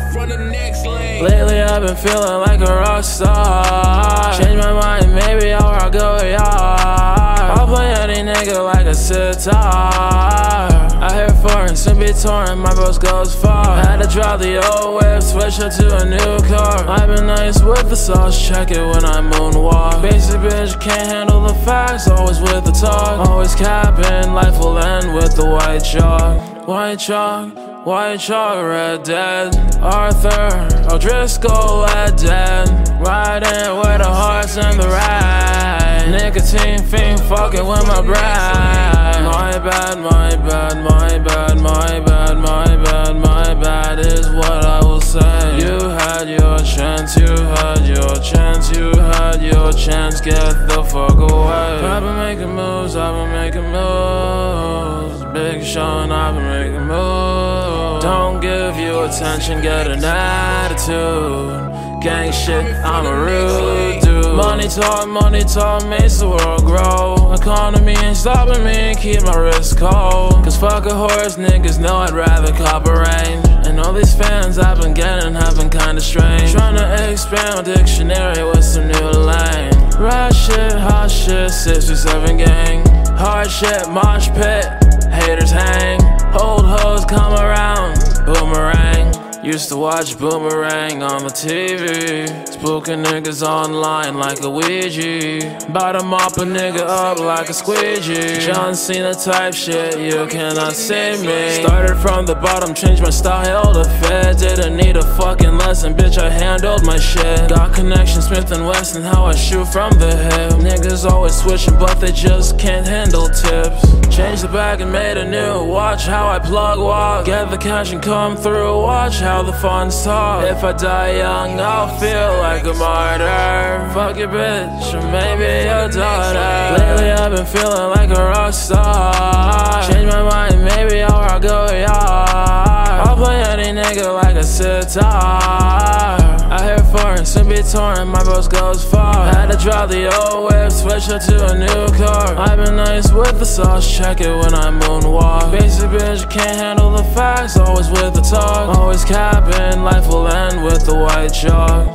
from the next lane. Lately I've been feeling like a rock star. Change my mind, maybe I'll rock a yard. I'll play any nigga like a sitar. I hear foreign, soon be touring, my bros goes far. Had to drop the old whip, switch her to a new car. I've been nice with the sauce, check it when I moonwalk. Basic bitch, can't handle the facts, always with the talk. Always capping, life will end with the white chalk. White chalk, Red Dead. Arthur O'Driscoll, Red Dead. Riding with the horse and the ride. Nicotine fiend fucking with my bride. My bad, my bad, my bad, my bad, my bad, my bad is what I will say. You had your chance, you had your chance, you had your chance, get the fuck away. I've been making moves, I've been making moves. Big Sean, I've been making moves. Don't give you attention, get an attitude. Gang shit, I'm a rude dude. Money talk makes the world grow. Economy ain't stopping me, keep my wrist cold. Cause fuck a horse, niggas know I'd rather cop a range. And all these fans I've been getting have been kinda strange. Tryna expand dictionary with some new lane. Ride shit, hot shit, 637 gang. Hard shit, mosh pit, haters hang. Old hoes come around, boomerang. Used to watch Boomerang on the TV. Spooking niggas online like a Ouija. Bout to mop a nigga up like a squeegee. John Cena type shit, you cannot see me. Started from the bottom, changed my style to fit. Didn't need a fucking lesson, bitch, I handled my shit. Got connections, Smith & Wesson, how I shoot from the hip. Niggas always switching, but they just can't handle tips. Changed the bag and made a new. Watch how I plug walk. Get the cash and come through. Watch how the funds talk. If I die young, I'll feel like a martyr. Fuck your bitch, or maybe your daughter. Lately I've been feeling like a rock star. Change my mind, maybe I'll rock a yard. I'll play any nigga like a sitar. I hear foreign, soon be touring, my bros goes far. Had to drop the old whip, switch her to a new car. I've been nice with the sauce, check it when I moonwalk. Basic bitch, can't handle the facts, always with the talk. Always capping, life will end with the white chalk.